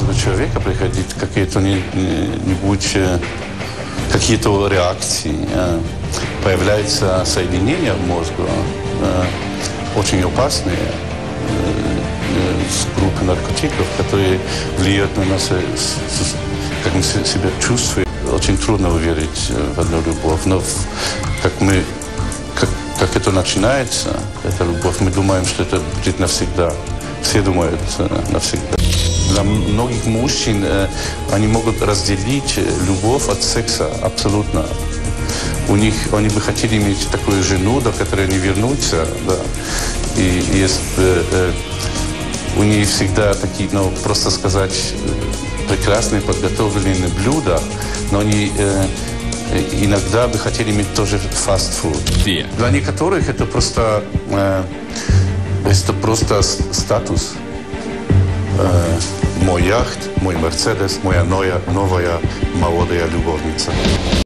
молодого человека приходит какие-то какие-то реакции, появляются соединения в мозгу, очень опасные, с группы наркотиков, которые влияют на нас, как мы себя чувствуем. Очень трудно верить в одну любовь, но как это начинается, эта любовь, мы думаем, что это будет навсегда. Все думают навсегда. Для многих мужчин они могут разделить любовь от секса абсолютно. Они бы хотели иметь такую жену, до которой они вернутся. Да. И есть у них всегда такие, просто сказать, прекрасные подготовленные блюда, но они иногда бы хотели иметь тоже фастфуд. Для некоторых это просто статус. Мой яхт, мой Мерседес, моя новая молодая любовница.